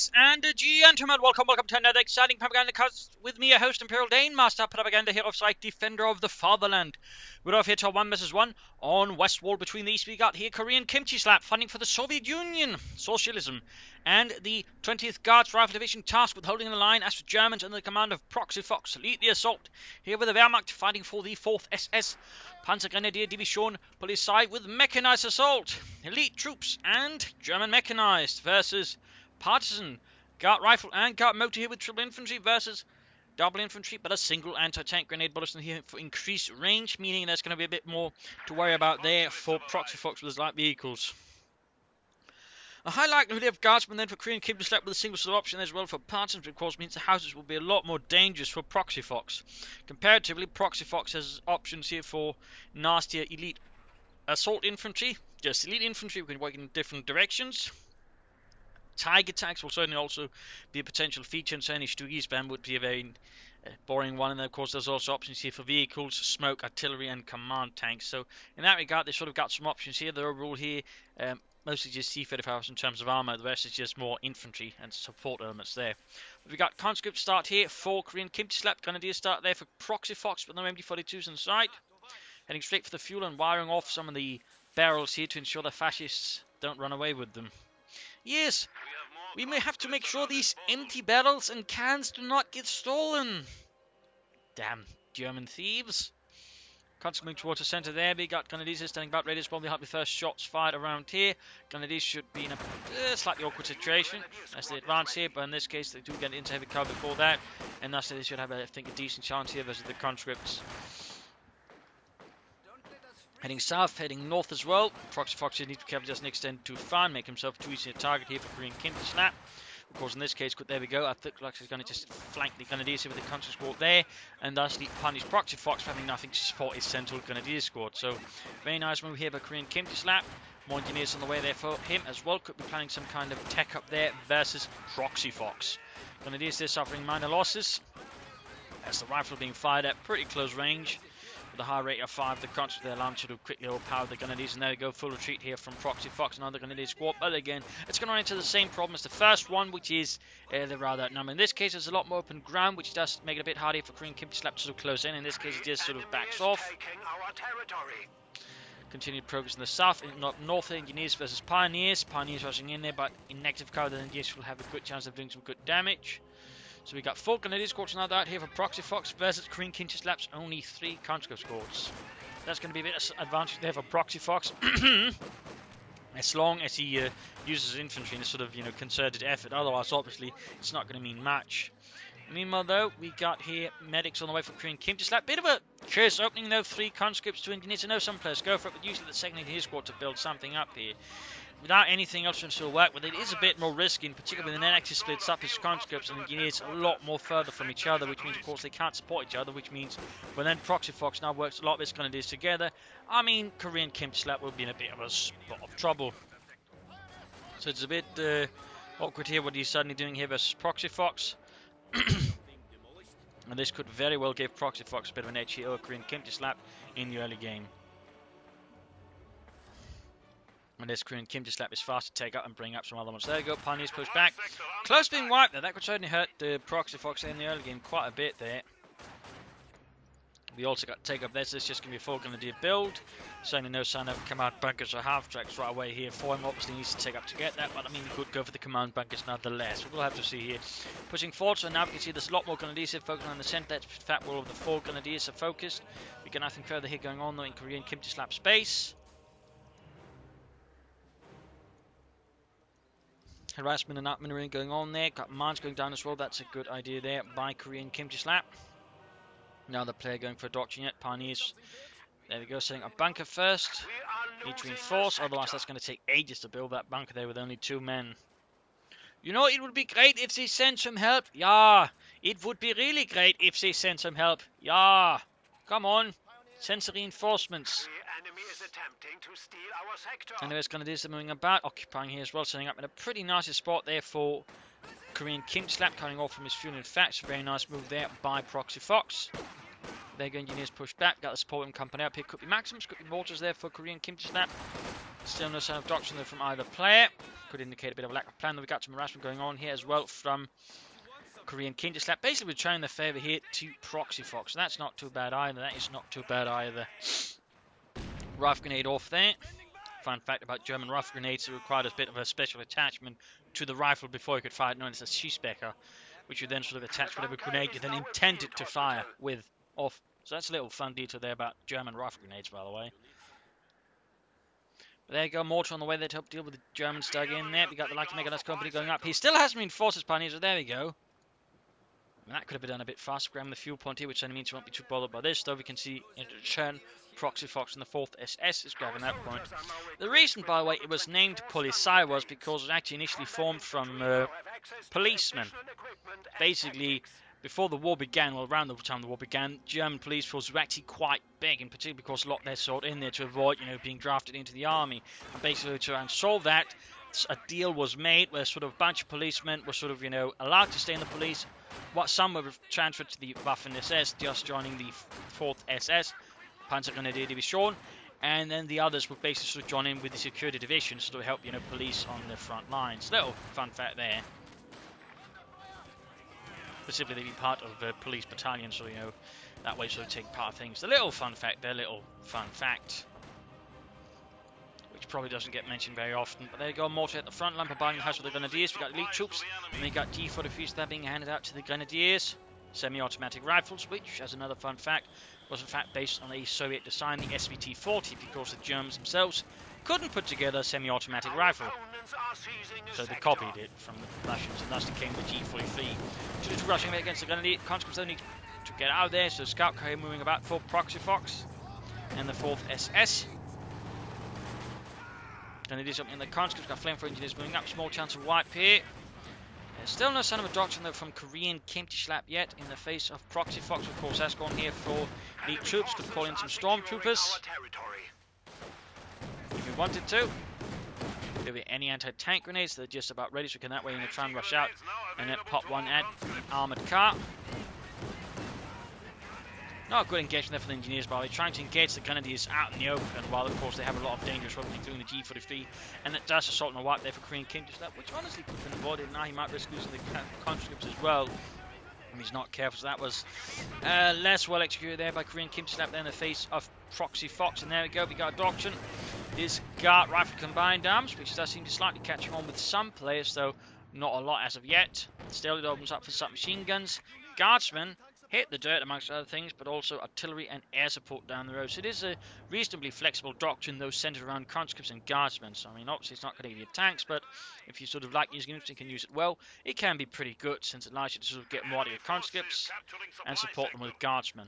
Ladies and gentlemen, welcome to another exciting propaganda cast with me, your host, Imperial Dane, Master Propaganda Hero of Sight, Defender of the Fatherland. We're off here to 1 vs 1 on West Wall. Between the East, we got here Korean Kimchi Slap, funding for the Soviet Union, socialism, and the 20th Guards Rifle Division tasked with holding the line as for Germans under the command of Proxy Fox lead the assault. Here with the Wehrmacht fighting for the 4th SS Panzergrenadier Division, police side with mechanized assault, elite troops, and German mechanized versus Partisan, Guard Rifle and Guard Motor here with triple infantry versus double infantry, but a single anti-tank grenade bulletin here for increased range, meaning there's going to be a bit more to worry about there for Proxy Fox with his light vehicles. A high likelihood of Guardsmen then for Korean Kimchi Slap with a single slot option as well for Partisans, of course, means the houses will be a lot more dangerous for Proxy Fox. Comparatively, Proxy Fox has options here for nastier elite assault infantry, just elite infantry, we can work in different directions. Tiger attacks will certainly also be a potential feature, and certainly Stugisbam would be a very boring one. And then, of course, there's also options here for vehicles, smoke, artillery, and command tanks. So, in that regard, they sort of got some options here. The overall here, mostly just C-35 in terms of armor. The rest is just more infantry and support elements there. We've got conscript start here for Korean Kimchi Slap. Grenadier start there for Proxy Fox with no MD-42s in sight. Heading straight for the fuel and wiring off some of the barrels here to ensure the fascists don't run away with them. Yes, we may have to make sure these empty barrels and cans do not get stolen. Damn German thieves. Constantly towards the centre there, we got Grenadiers standing about ready to probably have the first shots fired around here. Grenadiers should be in a slightly awkward situation as they advance here, but in this case they do get into heavy cover before that, and thus they should have, I think, a decent chance here versus the conscripts. Heading south, heading north as well. Proxy Fox needs to be careful, doesn't extend too far and make himself too easy a target here for Korean Kimchi Slap. Of course, in this case, there we go. I think he's going to just flank the Grenadiers here with the Conscript Squad there, and thus punish Proxy Fox for having nothing to support his central Grenadier Squad. So, very nice move here by Korean Kimchi Slap. More engineers on the way there for him as well. Could be planning some kind of tech up there versus Proxy Fox. Grenadiers there suffering minor losses as the rifle being fired at pretty close range. With a high rate of 5, the conscript there launcher to quickly overpower the Grenadiers, and there we go, full retreat here from Proxy Fox, another Grenadier squad. But again, it's going to run into the same problem as the first one, which is they're rather outnumbered. In this case, there's a lot more open ground, which does make it a bit harder for Korean Kimchi Slap to sort of close in. In this case, it just sort of backs off. Continued progress in the south, north engineers versus pioneers. Pioneers rushing in there, but in negative cover, the engineers will have a good chance of doing some good damage. So we got 4 Grenadier squads now out here for Proxy Fox versus Korean Kimchi Slap's only 3 conscript squads. That's going to be a bit of advantage there for Proxy Fox, as long as he uses infantry in a sort of concerted effort. Otherwise, obviously, it's not going to mean much. Meanwhile, though, we got here medics on the way for Korean Kimchi Slap. Bit of a curious opening, though. 3 conscripts, 2 engineers. I know some players go for it, but usually the 2nd engineer squad to build something up here. Without anything else to still work with, it is a bit more risky, and particularly when the net actually splits up his conscripts and engineers a lot more further from each other, which means, of course, they can't support each other, which means when then Proxy Fox now works a lot of his Grenadiers together, I mean, Korean Kimchi Slap will be in a bit of a spot of trouble. So it's a bit awkward here what he's suddenly doing here versus Proxy Fox. And this could very well give Proxy Fox a bit of an edge here over Korean Kimchi Slap in the early game. And this Korean Kimchi Slap is fast to take out and bring up some other ones. There we go, Pioneers push back. Close being wiped there. That could certainly hurt the Proxy Fox in the early game quite a bit there. We also got take up there, so it's just going to be a 4 Grenadier build. Certainly no sign of command bunkers or half tracks right away here for him. Obviously needs to take up to get that, but I mean he could go for the command bunkers nonetheless. We'll have to see here. Pushing forward, so now we can see there's a lot more Grenadiers here focusing on the centre. That fat wall of the 4 Grenadiers are focused. We get nothing further here going on though in Korean Kimchi Slap space. Harassment and outmaneuvering going on there. Got mines going down as well. That's a good idea there by Korean Kimchi Slap. Now the player going for a doctrine yet. Pioneers. There we go. Setting up a bunker first. Need to reinforce. Otherwise that's going to take ages to build that bunker there with only 2 men. You know, it would be great if they sent some help. Yeah. It would be really great if they sent some help. Yeah. Come on. Send some reinforcements. And there's Grenadiers moving about, occupying here as well, setting up in a pretty nice spot there for Korean Kimchi Slap, coming off from his fuel and facts. Very nice move there by Proxy Fox. There go engineers pushed back, got the support and company up here. Could be Maxims, could be mortars there for Korean Kimchi Slap. Still no sign of doctrine there from either player. could indicate a bit of a lack of plan. We've got some harassment going on here as well from Korean Kinderslap. Basically, we're trying the favour here to Proxy Fox. So that's not too bad either. That is not too bad either. Rifle grenade off there. Fun fact about German rifle grenades, it required a bit of a special attachment to the rifle before you could fire it, known as a Schießbecher, which you then sort of attach whatever grenade you then intended to fire with off. So that's a little fun detail there about German rifle grenades, by the way. But there you go, mortar on the way there to help deal with the Germans dug in there. We got the Lucky Meganuts Company going up. He still hasn't reinforced his pioneers, so there we go. And that could have been done a bit faster, grabbing the fuel point here, which only means you won't be too bothered by this, though we can see in return Proxy Fox and the 4th SS is grabbing that point. The reason, by the way, it was named Polizei was because it was actually initially formed from policemen. Basically, before the war began, well, around the time the war began, German police forces were actually quite big, in particular because a lot of their sort in there to avoid, being drafted into the army. And basically, to try and solve that, a deal was made where sort of a bunch of policemen were sort of, allowed to stay in the police. Some were transferred to the Waffen-SS, just joining the 4th SS, Panzergrenadier Division, and then the others would basically sort of join in with the security division to sort of help, police on the front lines. Little fun fact there. Specifically, they'd be part of a police battalion, so, that way sort of take part of things. The little fun fact there, little fun fact, which probably doesn't get mentioned very often. But there you go, mortar at the front line, providing the house with the Grenadiers. We've got elite troops, and we got G43s that being handed out to the Grenadiers. Semi-automatic rifles, which, as another fun fact, was in fact based on a Soviet design, the SVT-40, because the Germans themselves couldn't put together a semi-automatic rifle. So they copied it from the Russians, and thus became the G43. So the two rushing against the Grenadier conscripts only to get out of there, so scout carrier moving about for Proxy Fox and the 4th SS. Grenadiers up in the conscripts, got flamethrower engineers moving up, small chance of wipe here. There's still no sign of a doctrine though from Korean Kimchi-Slap yet in the face of Proxy Fox. Of course, that's gone here for elite troops. Could call in some stormtroopers if we wanted to. There'll be any anti-tank grenades. They're just about ready, so we can that way try and rush out and then pop one at the armoured car. Not a good engagement there for the engineers, by the way, trying to engage the Grenadiers out in the open, while of course they have a lot of dangerous weapons, including the G43, and that does assault and a wipe there for Korean Kimchi-Slap, which honestly could have been avoided. Now he might risk losing the conscripts as well, and he's not careful, so that was less well executed there by Korean Kimchi-Slap there in the face of Proxy Fox. And there we go, we got a doctrine. This Gart rifle combined arms, which does seem to slightly catching on with some players, though not a lot as of yet. Still, it opens up for submachine guns. Guardsmen hit the dirt amongst other things, but also artillery and air support down the road. So it is a reasonably flexible doctrine, though centered around conscripts and guardsmen. So I mean, obviously it's not going to give you tanks, but if you sort of like using it and can use it well, it can be pretty good, since it allows you to sort of get more out of your conscripts and support them with guardsmen.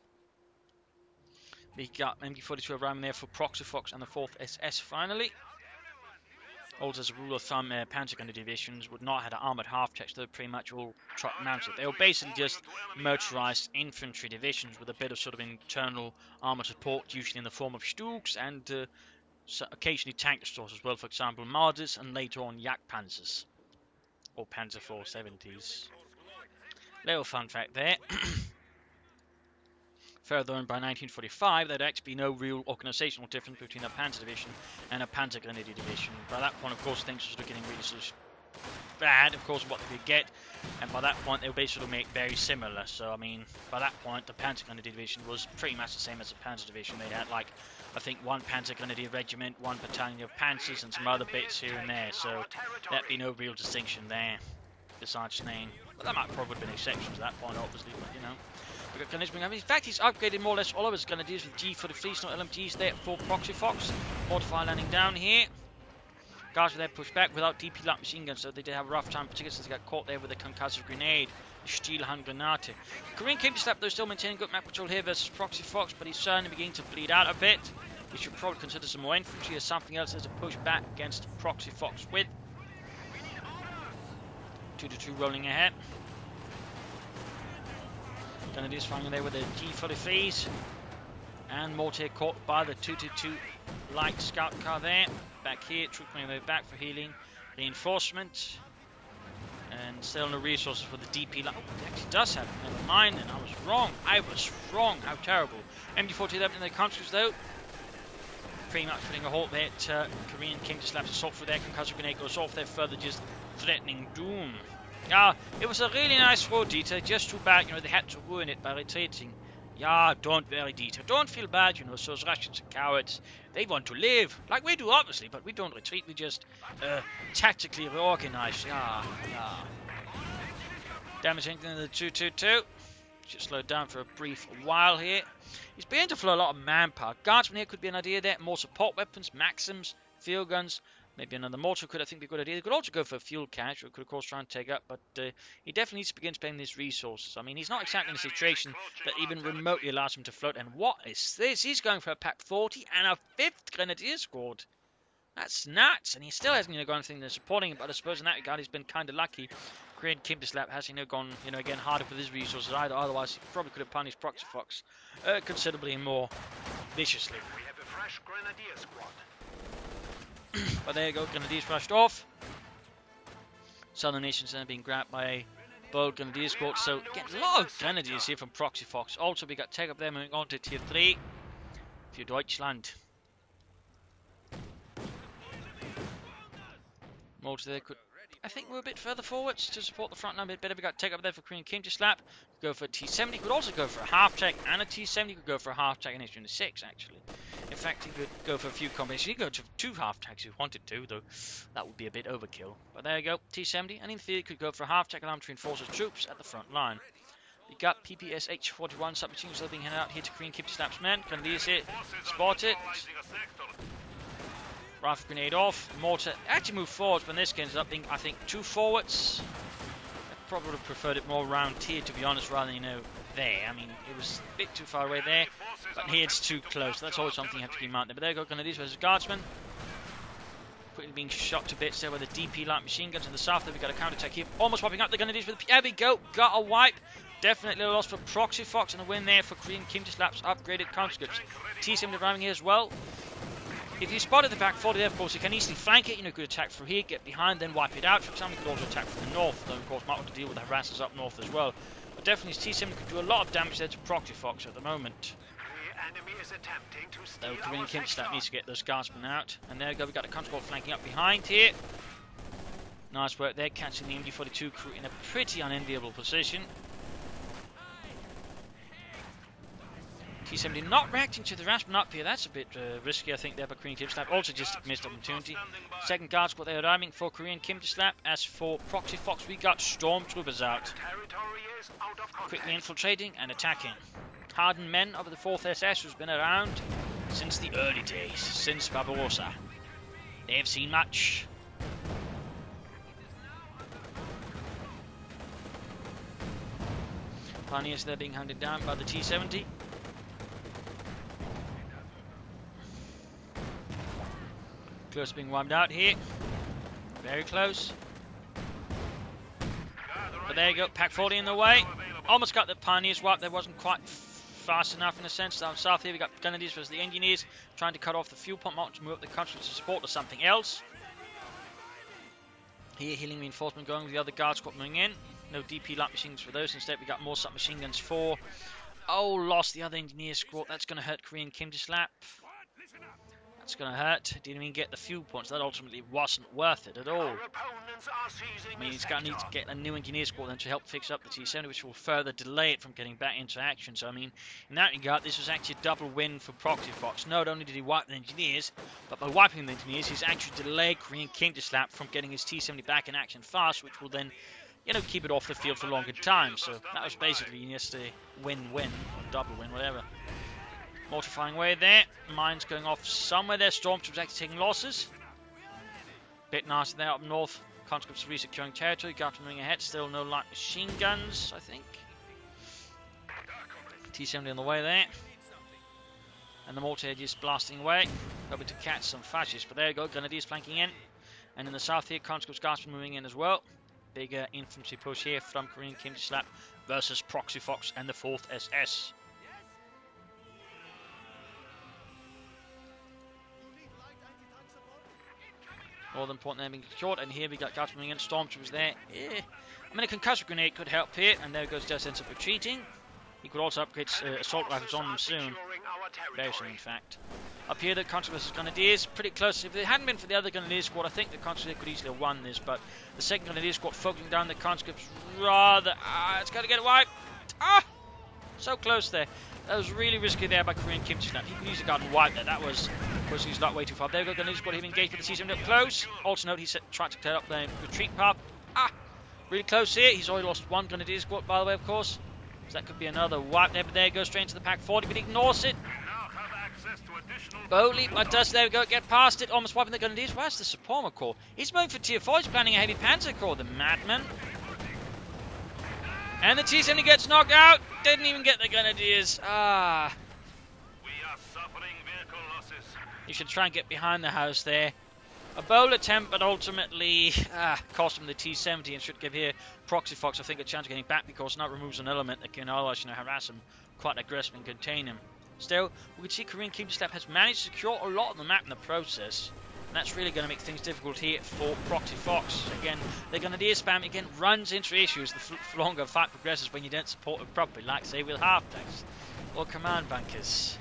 We got MG42 around there for Proxy Fox and the 4th SS finally. Also, as a rule of thumb, Panzer Grenadier divisions would not have armoured half-tracks. They were pretty much all truck mounted. They were basically just motorised infantry divisions with a bit of sort of internal armour support, usually in the form of Stugs and so occasionally tank destroyers as well. For example, Marders and later on Jagdpanzers or Panzer 470s. Little fun fact there. Further on, by 1945, there'd actually be no real organisational difference between a Panzer Division and a Panzer Grenadier Division. By that point, of course, things were sort of getting really sort of bad, of course, what they could get, and by that point, they were basically made very similar. So, I mean, by that point, the Panzer Grenadier Division was pretty much the same as the Panzer Division. They had, like, I think one Panzer Grenadier Regiment, one battalion of Panzers, and some other bits here and there. So, there'd be no real distinction there, besides name. But that might probably have been exceptions at that point, obviously, but, you know. In fact, he's upgraded more or less all of his Grenadiers with G43s, not LMGs there for Proxy Fox. Mortar landing down here. Guards were there pushed back without DP light machine guns, so they did have a rough time, particularly since they got caught there with a concussive grenade, the Stielhandgranate. Korean Kimchi-Slap, though, still maintaining good map control here versus Proxy Fox, but he's certainly beginning to bleed out a bit. He should probably consider some more infantry or something else as a push back against Proxy Fox with. 2-2 rolling ahead. Grenadiers flying there with the G43s, and mortar caught by the 2-2 light scout car there. Back here, troop making their way back for healing, reinforcement, and still no resources for the DP. Oh, it actually does have. Never mind, then I was wrong. How terrible. MG40 in the conscripts though. pretty much putting a halt there to Korean King to slap assault for their concussive grenade goes off there, further just threatening doom. It was a really nice throw, Dieter, just too bad, they had to ruin it by retreating. Don't worry, Dieter, don't feel bad, those Russians are cowards. They want to live, like we do, obviously, but we don't retreat, we just tactically reorganize. Damaging the 222. Just slowed down for a brief while here. He's beginning to flow a lot of manpower. Guardsmen here could be an idea there. More support weapons, Maxims, field guns. Maybe another mortar could, I think, be a good idea. They could also go for a fuel cache, or could, of course, try and take up. But he definitely needs to begin spending his resources. I mean, he's not exactly in a situation that even remotely allows him to float. And what is this? He's going for a pack 40 and a 5th Grenadier squad. That's nuts. And he still hasn't got anything that's supporting him. But I suppose in that regard, he's been kind of lucky. Korean Kimberslap has gone, again, harder for his resources either. Otherwise, he probably could have punished Proxy Fox considerably more viciously. We have a fresh Grenadier squad. But there you go, Grenadiers rushed off. Southern Nations then being grabbed by a bold Grenadier squad. So, again, a lot of Grenadiers here from Proxy Fox. Also, we got Take Up there moving on to Tier 3 for Deutschland. Mortar there could, I think, we're a bit further forwards to support the front line a bit better. We got Take Up there for Korean Kim to slap. Go for a T-70. Could also go for a half tech and a T-70. Could go for a half tech and H-26 actually. In fact, he could go for a few combinations. He could go to 2 half techs if he wanted to, though that would be a bit overkill. But there you go, T-70, and in theory could go for a half tech alarm to reinforce his troops at the front line. We got PPS H-41 submachines that are being handed out here to Korean Kim to slap's men. Grenadiers here, spot it. Rifle grenade off. Mortar actually moved forwards, but in this case ends up being, I think, 2 forwards. I probably would have preferred it more round here, to be honest, rather than, there. I mean, it was a bit too far away there, but here it's too close. That's always something you have to keep in mind. But there you go, Grenadiers versus Guardsmen. Quickly being shot to bits there with the DP light machine guns in the south. There we got a counter attack here, almost wiping up the Grenadiers with the. There we go, got a wipe. Definitely a loss for Proxy Fox and a win there for Korean Kim to slap's upgraded conscripts. T-70 arriving here as well. If you spotted the back 40 there, of course, you can easily flank it. Could attack from here, get behind, then wipe it out. For example, you could also attack from the north, though, of course, might want to deal with the harassers up north as well. But definitely, T-70 could do a lot of damage there to Proxy Fox at the moment. The enemy is attempting to steal Though Korean our Kim sector. needs to get those guardsmen out. And there we go, we've got a conscript flanking up behind here. Nice work there, catching the MG42 crew in a pretty unenviable position. T-70 not reacting to the Raspen up here. That's a bit risky, I think, there by Korean Kim to slap. Also just a missed opportunity. Second guard squad there arriving for Korean Kim to slap. As for Proxy Fox, we got Stormtroopers out. Territory is out of context. Quickly infiltrating and attacking. Hardened men of the 4th SS who's been around since the early days, since Barbarossa. They've seen much. Pioneers there being hunted down by the T-70. Close being wiped out here. Very close. But there you go, Pack 40 in the way. Almost got the Pioneers wiped. There wasn't quite fast enough in a sense. Down south here we got Grenadiers versus the Engineers. Trying to cut off the fuel pump mount to move up the country to support or something else. Here healing reinforcement going with the other guard squad moving in. No DP light machines for those. Instead we got more submachine guns for. Oh, lost the other Engineer squad. That's going to hurt Korean Kim to slap. That's going to hurt. Didn't even get the fuel points. That ultimately wasn't worth it at all. I mean, he's going to need to get a new engineer squad then to help fix up the T-70, which will further delay it from getting back into action. So, I mean, in that regard, this was actually a double win for Proxy Fox. Not only did he wipe the engineers, but by wiping the engineers, he's actually delayed Korean King to slap from getting his T-70 back in action fast, which will then, keep it off the field for a longer time. So, that was basically just a win-win, or double win, whatever. Mortifying way there. Mines going off somewhere there. Stormtroopers actually taking losses. Bit nasty there up north. Conscripts re-securing territory. Guardsmen moving ahead. Still no light machine guns, I think. T-70 on the way there. And the mortar is blasting away. Hoping to catch some fascists. But there you go. Grenadiers flanking in. And in the south here, Conscripts Guardsmen moving in as well. Bigger infantry push here from Korean Kim to slap versus Proxy Fox and the 4th SS. More than important than being short, and here we got guards moving in, Stormtroopers there. I mean, a concussive grenade could help here, and there goes just ends up retreating. He could also upgrade assault rifles on them soon. Very soon, in fact. Up here, the Conscripts versus Grenadiers, pretty close. If it hadn't been for the other Grenadier squad, I think the Conscripts could easily have won this, but the second Grenadier squad focusing down the Conscripts rather... it's going to get wiped. So close there. That was really risky there by Korean Kim Ji-snap. He could easily have gotten wiped there. That was pushing his luck way too far. There we go, Grenadier squad, him engaged with the T-7 up close. Also note, he tried to clear up the retreat path. Really close here. He's already lost one Grenadier squad, by the way, of course. So that could be another wipe there, but there he goes straight into the Pak 40, but he ignores it. Bowley, but does, there we go, get past it, almost wiping the Grenadiers. Where's the Suprema Corps? He's moving for tier 4, he's planning a heavy Panzer Corps, the madman. And the T-70 gets knocked out, didn't even get the Grenadiers. We are suffering vehicle losses. You should try and get behind the house there. A bold attempt, but ultimately cost him the T-70 and should give here Proxy Fox, I think, a chance of getting back because now removes an element that can otherwise, harass him quite aggressively and contain him. Still, we can see Korean Kim Ji-snap has managed to secure a lot of the map in the process. And that's really going to make things difficult here for Proxy Fox. Again, the Grenadier spam again runs into issues the longer a fight progresses when you don't support it properly, like say with half-tanks or command bunkers.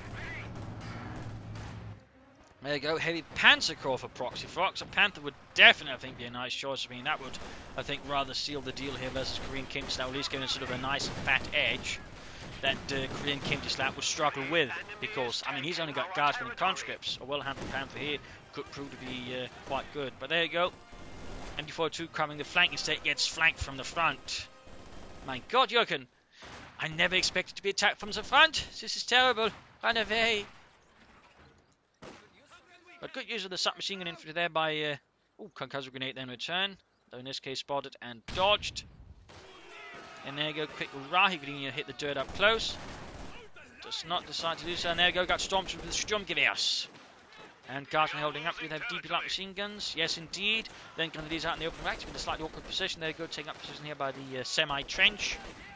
There you go, heavy Panzer Corps for Proxy Fox. A Panther would definitely, I think, be a nice choice. I mean, that would, I think, rather seal the deal here versus Korean Kim Ji-snap, at least giving sort of a nice fat edge that Korean Kim Ji-snap would struggle with, because, I mean, he's only got Guardsmen and Conscripts. A well-handled Panther here could prove to be quite good. But there you go. MD-42 covering the flank, instead gets flanked from the front. My God, Jürgen, I never expected to be attacked from the front. This is terrible. Run away. But good use of the submachine gun infantry there by Concussor Grenade then return. Though in this case spotted and dodged. And there you go, quick Rahi could hit the dirt up close. Does not decide to do so. And there you go, got Stormtroopers with Sturmgewehrs. And Guardsmen holding up. Do they have DP light machine guns? Yes, indeed. Then Grenadiers out in the open ranks in a slightly awkward position. There you go, taking up position here by the semi-trench.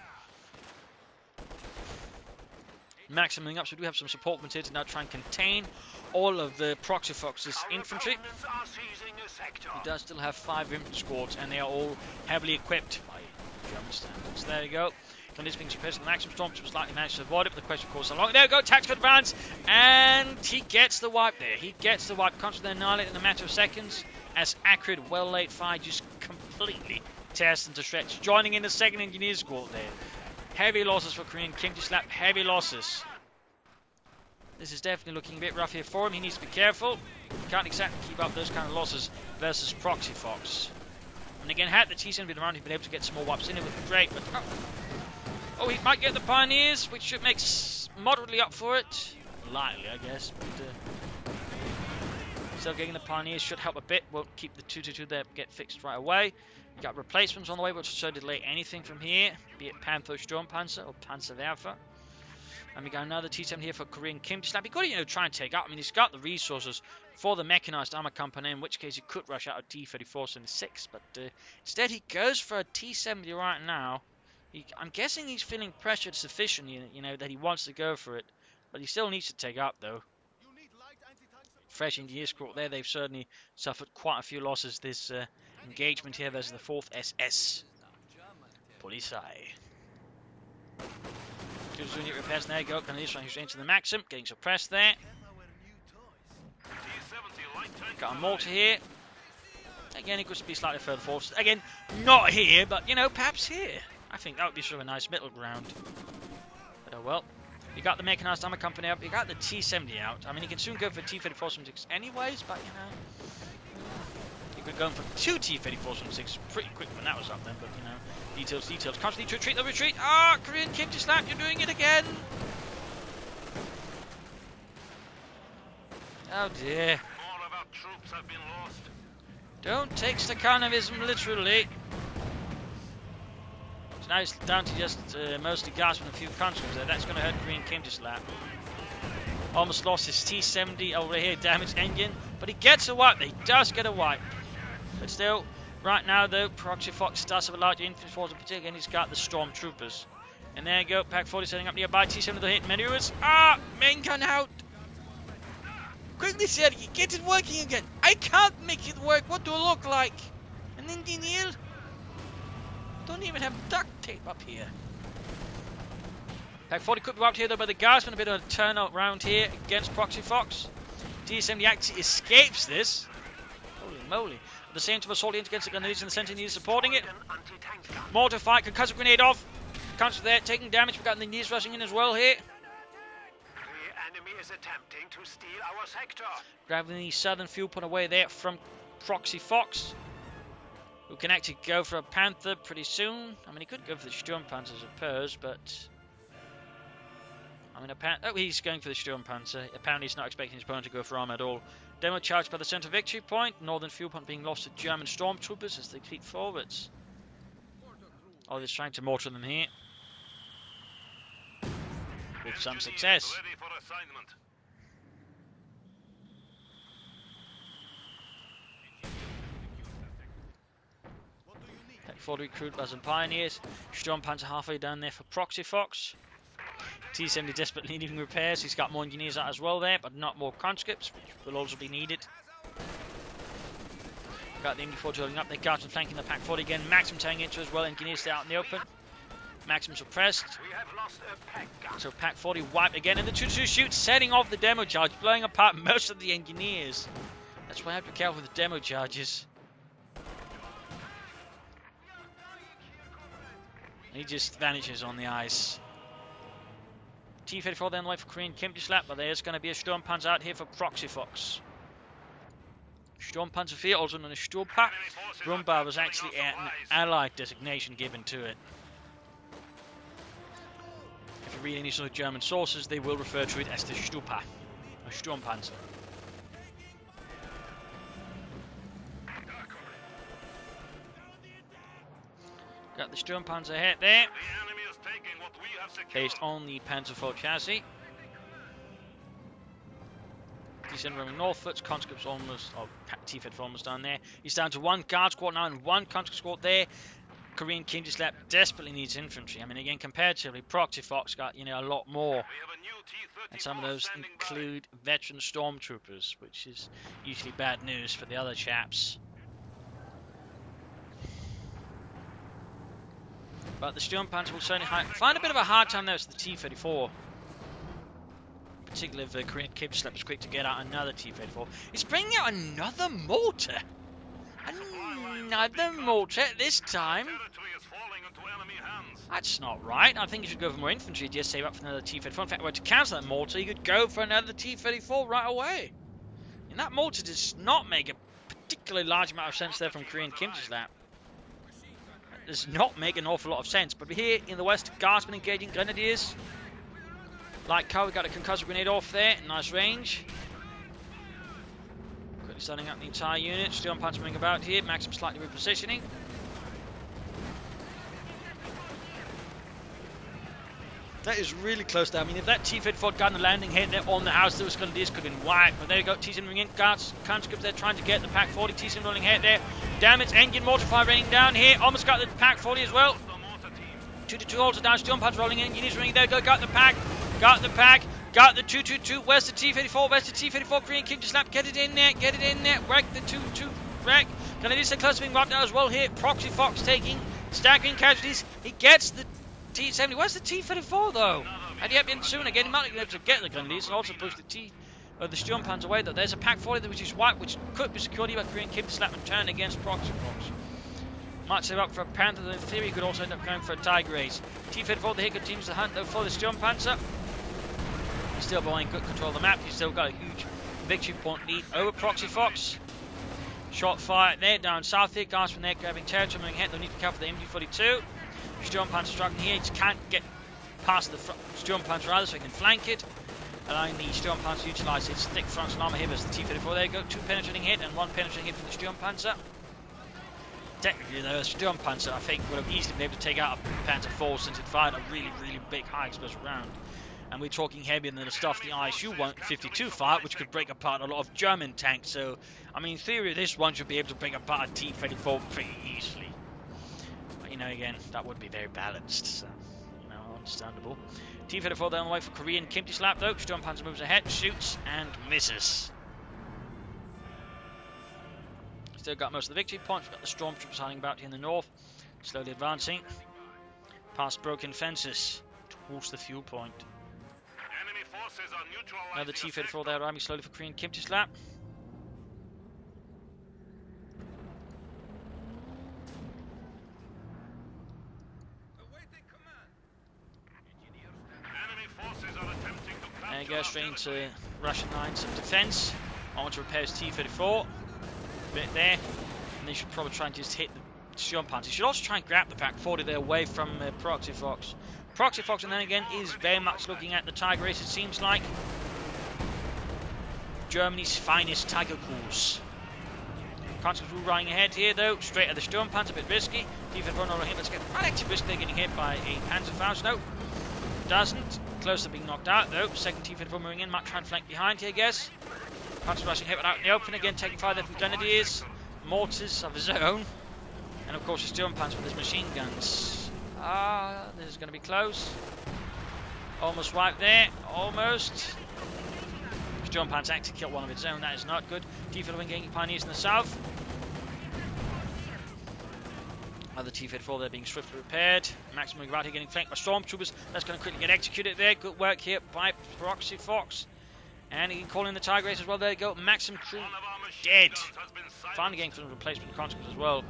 Maximuming up, so we do have some support here to now try and contain all of the Proxy Fox's infantry. He does still have 5 infantry squads, and they are all heavily equipped by German standards. There you go. And this being suppressed, the maximum Stormtroopers slightly managed to avoid it, but the question, of course, how long? There we go, tactical advance, and he gets the wipe there. He gets the wipe, constantly annihilated in a matter of seconds, as accurate, well-laid fire just completely tears into shreds. Joining in the 2nd Engineer Squad there. Heavy losses for Korean Kim Ji-snap, heavy losses. This is definitely looking a bit rough here for him. He needs to be careful. He can't exactly keep up those kind of losses versus Proxy Fox. And again, had the T-70 been around, he'd been able to get some more wipes in it with great, but oh, he might get the Pioneers, which should make moderately up for it. Lightly, I guess, but still getting the Pioneers should help a bit. Won't keep the 222 there, get fixed right away. We've got replacements on the way, which should delay anything from here, be it Panther Sturmpanzer or Panzerwerfer. And we got another T-70 here for Korean Kim Ji-snap. He could, try and take out. I mean, he's got the resources for the mechanized armor company, in which case he could rush out a T-34-76. But instead, he goes for a T-70 right now. I'm guessing he's feeling pressured sufficiently, that he wants to go for it. But he still needs to take out, though. Fresh Engineer Squad there. They've certainly suffered quite a few losses this engagement here versus the 4th SS. Polizei. Good unit repairs, there you go. Grenadiers trying to into the Maxim, getting suppressed there. Got a mortar here. Again, it could be slightly further forward. Again, not here, but perhaps here. I think that would be sort of a nice middle ground. But oh well. You got the mechanized armor company up, you got the T-70 out. I mean, you can soon go for T-34-76 anyways, but you could go for 2 T-34-76 pretty quick when that was up then, but details. Constantly to retreat, the retreat. Korean Kim Ji-snap, you're doing it again. Oh dear. All of our troops have been lost. Don't take Stakhanovism literally. So now it's down to just mostly Guardsmen and a few Conscripts there. That's going to hurt Korean Kim Ji-snap. Almost lost his T-70 over here, damaged engine. But he gets a wipe. He does get a wipe. But still, right now though, Proxy Fox does have a large infantry force in particular, and he's got the Stormtroopers. And there you go, Pak 40 setting up nearby, T-70 to hit maneuvers. Main gun out! Quickly said, get it working again! I can't make it work, what do I look like? An engineer? Don't even have duct tape up here. Pack 40 could be wiped here though by the Guardsmen. A bit of a turnout round here against Proxy Fox. T70 actually escapes this. Holy moly. At the same time, assault against the Grenadiers and the Sentinels supporting it. Mortar fight, concussive grenade off. Counter there, taking damage. We've got the Engineers rushing in as well here. The enemy is attempting to steal our sector. Grabbing the southern fuel point away there from Proxy Fox, who can actually go for a Panther pretty soon. I mean, he could go for the Sturmpanzer, I suppose, but I mean, he's going for the Sturmpanzer. Apparently, he's not expecting his opponent to go for arm at all. Demo charged by the centre victory point. Northern fuel point being lost to German stormtroopers as they creep forwards. Oh, they're trying to mortar them here with some success. Ready for assignment. Tech 40 recruit as and Pioneers. Sturmpanzer halfway down there for Proxy Fox. T70 desperately needing repairs. He's got more engineers out as well there, but not more conscripts, which will also be needed. Got the MD4 drilling up. They Guardsmen flanking the Pack 40 again. Maxim tearing into as well. Engineers stay out in the open. Maxim suppressed. We have lost a pack gun. So Pack 40 wiped again. And the 2-2 shoot, setting off the demo charge, blowing apart most of the engineers. That's why I have to be careful with the demo charges. He just vanishes on the ice. T-34 then on the way for Korean Kim to slap, but there's going to be a Sturmpanzer out here for Proxy Fox. Sturmpanzer 4, also known as Sturmpa. Rumba was actually an allied designation given to it. If you read any sort of German sources, they will refer to it as the Sturmpa, or Sturmpanzer. Got the Sturmpanzer head there, The enemy is taking what we have secured. based on the Panzer IV chassis. Descend roaming northwards, conscripts almost, oh, T-34 almost down there. He's down to one guard squad now and one conscript squad there. Korean Kinderslap desperately needs infantry. I mean, again, comparatively, Proxy Fox got, a lot more. We have a new T-34 And some of those standing by. include veteran stormtroopers, which is usually bad news for the other chaps. But the Sturmpanzer will certainly find a bit of a hard time there with the T-34. Particularly if the Korean Kinderslap was quick to get out another T-34. He's bringing out another mortar! Another mortar this time? Territory is falling into enemy hands. That's not right. I think you should go for more infantry. Just save up for another T-34. In fact, to cancel that mortar, you could go for another T-34 right away. And that mortar does not make a particularly large amount of sense there from Korean Kinderslap. That does not make an awful lot of sense. But here in the west, Guardsmen engaging Grenadiers. Like how we got a concussive grenade off there. Nice range. Quickly starting up the entire unit. Sturmpanzer moving about here. Maxim slightly repositioning. That is really close there. I mean, if that T-34 got on the landing head there on the house, those Grenadiers could have been wiped. But there you go, T-7 ring in. Guards, conscripts there trying to get the Pack 40. T-7 rolling head there. Damn it, engine mortar fire raining down here. Almost got the Pack 40 as well. The mortar team. 2-2 also down. Sturmpanzer rolling in. Engineers running there. Go, got the Pack. Got the Pack. Got the 2-2-2. Where's the T-34? Where's the T-34? Korean King to slap. Get it in there. Get it in there. Wreck the 2-2. Wreck. Grenadiers are close to being wiped out as well here. Proxy Fox taking staggering casualties. He gets the T-70. Where's the T-34 though? Had he been sooner, again, he might have been able to get the Grenadiers and also push the Sturmpanzer away though. There's a Pack 40 which is wiped, which could be secured by Korean Kim to slap and turn against Proxy Fox. Might save up for a Panther, in theory could also end up going for a Tiger Ace. T-34, the hit continues to hunt though for the Sturmpanzer. He's still behind good control of the map. He's still got a huge victory point lead over Proxy Fox. Shot fire there down south here. Guys from there grabbing territory, moving ahead. They'll need to cover the MG42. Sturmpanzer struggling here. He just can't get past the Sturmpanzer either, so he can flank it. Allowing the Sturmpanzer to utilise its thick frontal armour here as the T-34. There you go. 2 penetrating hit and 1 penetrating hit from the Sturmpanzer. Technically though, a Sturmpanzer I think would have easily been able to take out a Panzer IV since it fired a really, really big high explosive round. And we're talking heavier than the stuff the ISU-152 fired, which could break apart a lot of German tanks. So, I mean, in theory, this one should be able to break apart a T-34 pretty easily. But, again, that would be very balanced, so, understandable. T-34 there on the way for Korean Kim to slap, though. Sturmpanzer moves ahead, shoots, and misses. Still got most of the victory points. We've got the Stormtroopers hiding about here in the north, slowly advancing past broken fences towards the fuel point. Enemy forces are neutralizing Another T-34 there, arriving slowly for Korean Kimchislap. Enemy forces are attempting to There you capture go, straight into Russian lines of defence. I want to repair his T-34. Bit there. And they should probably try and just hit the Sturmpanzer. You should also try and grab the Pak 40 there away from Proxy Fox. Proxy Fox, and then again, is very much looking at the Tiger Ace, it seems like. Germany's finest Tiger Cruise. Constable riding ahead here though, straight at the Sturmpanzer, a bit risky. T-34 not hit, let's get right actually risk there, getting hit by a Panzerfaust. No, doesn't. Close to being knocked out though. Second T-34 moving in, might try and flank behind here, I guess. Constable rushing hit out in the open again, taking fire there from Grenadiers. Mortars of his own. And of course his Sturmpanzer with his machine guns. This is going to be close. Almost wiped there, almost. Sturmpanzer actually killed one of its own, that is not good. T-34 engaging Pioneers in the south. Other T-34 there being swiftly repaired. Maximum right here getting flanked by Stormtroopers. That's going to quickly get executed there. Good work here by Proxy Fox. And he can call in the Tiger Ace as well. There you go. Maxim crew dead. Finally getting some replacement conscripts as well.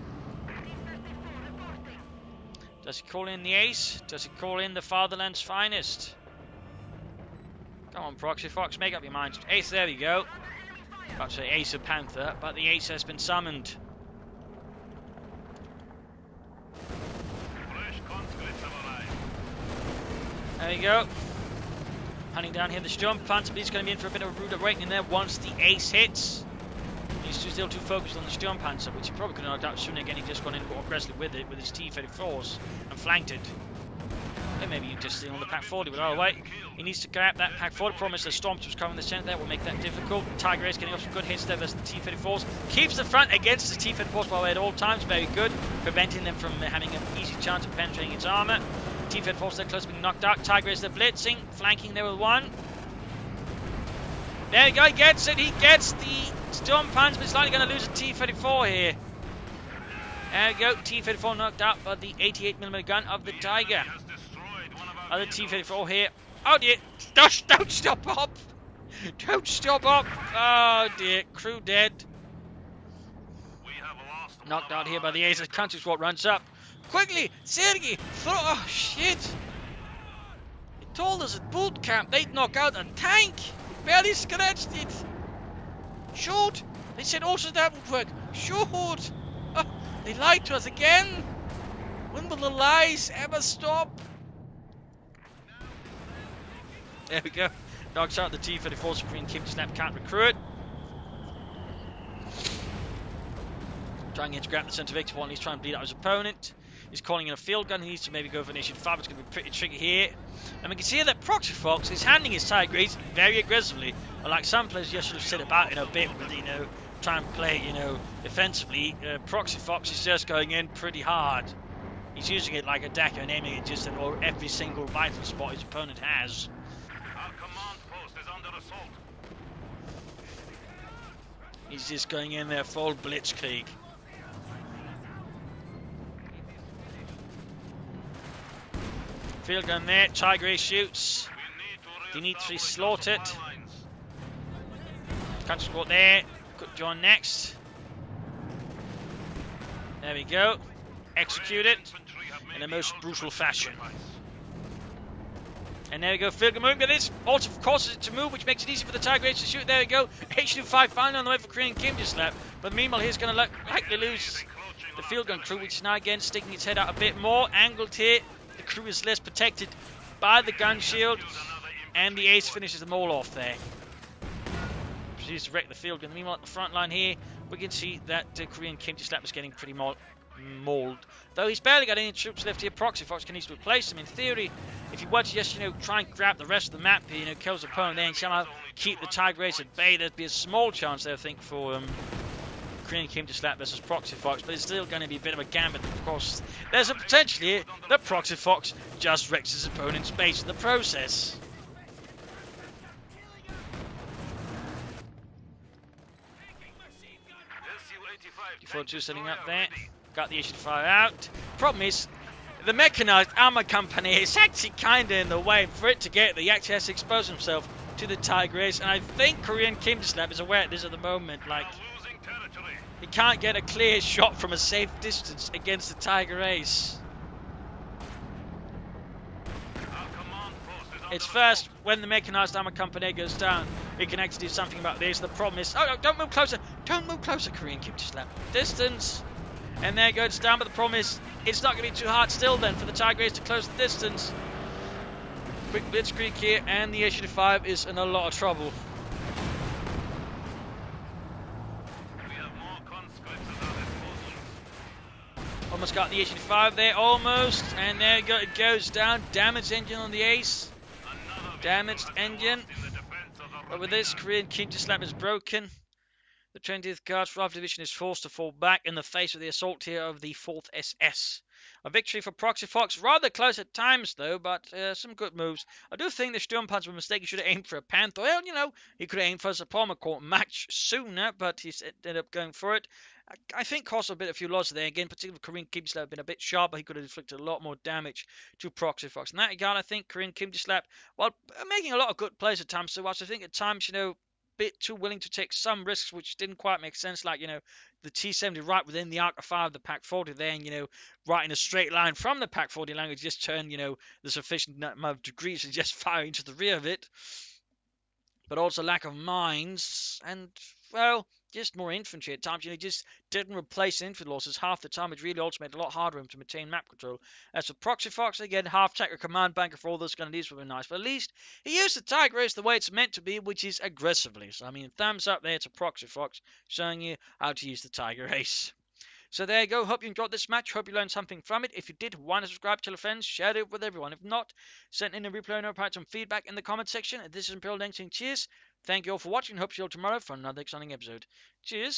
Does he call in the Ace? Does he call in the Fatherland's finest? Come on, Proxy Fox, make up your mind. Ace, there we go. About to say Ace of Panther, but the Ace has been summoned. There we go. Hunting down here the Sturmpanzer, but he's going to be in for a bit of a rude awakening there once the Ace hits. He's still too focused on the Sturmpanzer, which he probably could have knocked out sooner. Again, he's just gone in more aggressively with it, with his T-34s, and flanked it. And maybe you just steal on the Pak 40, but oh wait, he needs to grab that Pak 40. Promise the Stormtroopers coming in the centre there will make that difficult. Tiger Ace getting off some good hits there versus the T-34s. Keeps the front against the T-34s by the way at all times, very good, preventing them from having an easy chance of penetrating its armour. T-34s there close to being knocked out. Tiger Ace there blitzing, flanking there with one. There you go, he gets it, he gets the Sturmpanzer, but he's likely going to lose a T-34 here. There we go, T-34 knocked out by the 88mm gun of the Tiger. Other T-34 here. Oh dear, don't stop up! Don't stop up! Oh dear, crew dead. Knocked out here by the Ace as Country Squad runs up. Quickly, Sergei, throw, oh shit! They told us at boot camp they'd knock out a tank! Barely scratched it! Shoot! They said also that would work! Shoot! Oh, they lied to us again! When will the lies ever stop? There we go. Knocks out the T-34 Supreme Kimchislap can't recruit. Trying to grab the centre of victory while he's trying to bleed out his opponent. He's calling in a field gun. He needs to maybe go for Initiative 5. It's going to be pretty tricky here. And we can see that Proxy Fox is handling his Tiger Ace very aggressively. Unlike some players, you should have sit about a bit with, try and play, defensively. Proxy Fox is just going in pretty hard. He's using it like a Decker and aiming it just at every single vital spot his opponent has. Our command post is under assault. He's just going in there full blitzkrieg. Field gun there, Tiger Ace shoots. Dimitri slaughtered. Country Squad there, Cook John next. There we go. Executed in the most brutal fashion. And there we go, field gun moving, but this also causes it to move, which makes it easy for the Tiger Ace to shoot. There we go, H25 finally on the way for Korean Kimchislap. But meanwhile, he's going to likely lose the field gun crew, which is now again sticking its head out a bit more. Angled here, the crew is less protected by the gun shield, and the Ace finishes them all off there. Proceeds to wreck the field gun. Meanwhile, at the front line here, we can see that Korean Kimchislap is getting pretty mauled. Though he's barely got any troops left here, Proxy Fox can easily replace him. In theory, if he were to just, try and grab the rest of the map here, kill his opponent there and somehow keep the Tiger Ace at bay, there'd be a small chance there, I think, for Korean Kimchislap versus Proxy Fox, but it's still going to be a bit of a gambit. Of course, there's a potential here that Proxy Fox just wrecks his opponent's base in the process. Su-85 setting up there. Got the issue fire out. Problem is, the mechanized armor company is actually kind of in the way for it to get. He actually has to expose himself to the Tiger Ace, and I think Korean Kimchislap is aware of this at the moment. Like, he can't get a clear shot from a safe distance against the Tiger Ace. It's first when the mechanized armor company goes down, he can actually do something about this. The problem is, oh no, don't move closer, Korean Kimchislap. Distance, and there it goes down. But the problem is, it's not going to be too hard still then for the Tiger Ace to close the distance. Quick blitzkrieg here, and the H-85 is in a lot of trouble. Almost got the H-85 there, almost, and there you go, it goes down. Damaged engine on the Ace. Damaged engine. But with this, Korean Kimchislap is broken. The 20th Guards Rifle Division is forced to fall back in the face of the assault here of the 4th SS. A victory for Proxy Fox, rather close at times though, but some good moves. I do think the Sturmpanzer was mistaken. He should have aimed for a Panther. Well, you know, he could have aimed for a Zapalma Corps match sooner, but he ended up going for it. I think caused a few losses there. Again, particularly Korean Kimchislap have been a bit sharper. He could have inflicted a lot more damage to Proxy Fox. In that regard, I think Korean Kimchislap, while making a lot of good plays at times, so whilst I think at times, you know, bit too willing to take some risks which didn't quite make sense, like, you know, the T-70 right within the arc of fire of the PaK-40, then, you know, right in a straight line from the PaK-40 language, just turn, you know, the sufficient amount of degrees and just fire into the rear of it. But also lack of mines and, well, just more infantry at times. You know, just didn't replace infantry losses half the time. It really also made it a lot harder for him to maintain map control. As for Proxy Fox, again, half-tech or command banker for all those kind of needs would be nice. But at least he used the Tiger Ace the way it's meant to be, which is aggressively. So, I mean, thumbs up there to Proxy Fox, showing you how to use the Tiger Ace. So there you go. Hope you enjoyed this match. Hope you learned something from it. If you did, why not subscribe, tell your friends, share it with everyone. If not, send in a replay and provide some feedback in the comment section. This is Imperial Dane saying cheers. Thank you all for watching. Hope to see you all tomorrow for another exciting episode. Cheers.